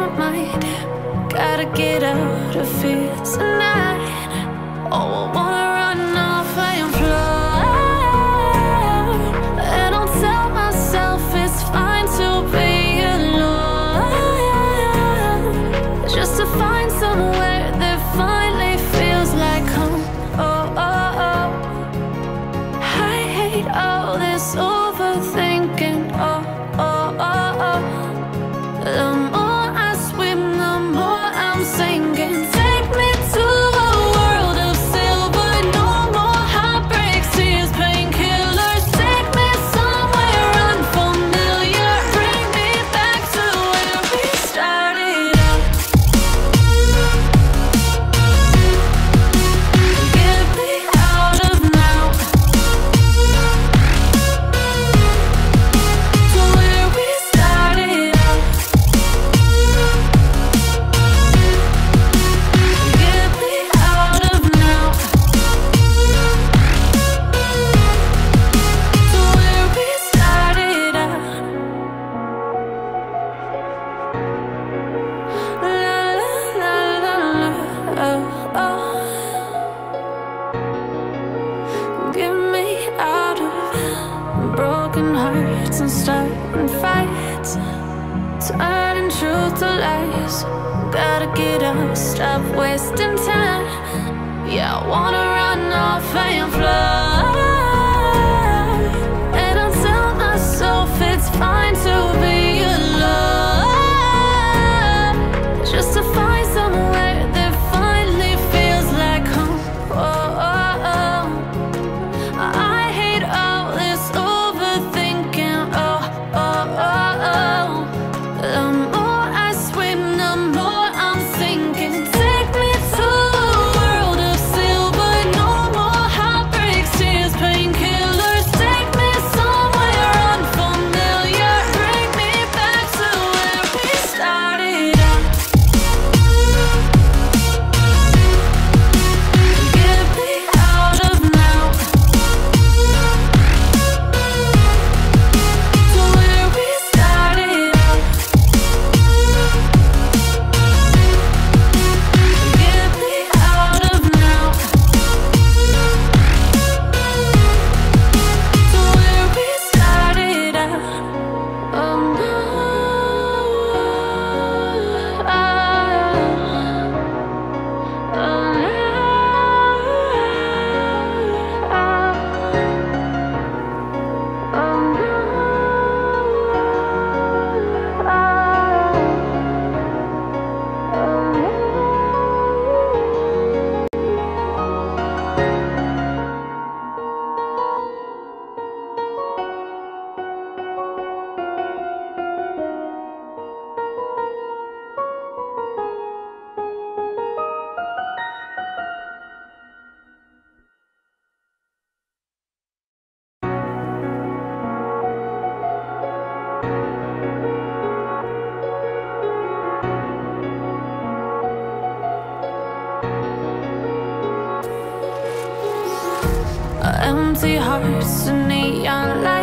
my mind. Gotta get out of here tonight. Oh, I wanna run off and fly. And I'll tell myself it's fine to be alone, just to find somewhere that finally feels like home. Oh, oh, oh. I hate all this overthinking. Oh, oh, oh, oh. The more I swim, the more I'm sinking. Take me to a world of silver. No more heartbreaks, tears, painkillers. Take me somewhere unfamiliar. Bring me back to where we started out. Get me out of now, to where we started out. Get me out of now, to where we started out. La la la la la, oh, oh. Get me out of broken hearts and starting fights, turning truth to lies. Gotta get up, stop wasting time. Yeah, I wanna run off and fly. And I'll tell myself it's fine to be alone, just to find somewhere that finally feels like home. Oh, oh, oh. I hate all this overthinking. Oh, oh, oh, oh. The more I swim, the more I'm sinking. Take me to a world of silver. No more heartbreaks, tears, painkillers. Take me somewhere unfamiliar. Bring me back to where we started out. Get me out of now, to where we started out. Get me out of now, to where we started out. Oh no, oh, empty hearts and neon lights.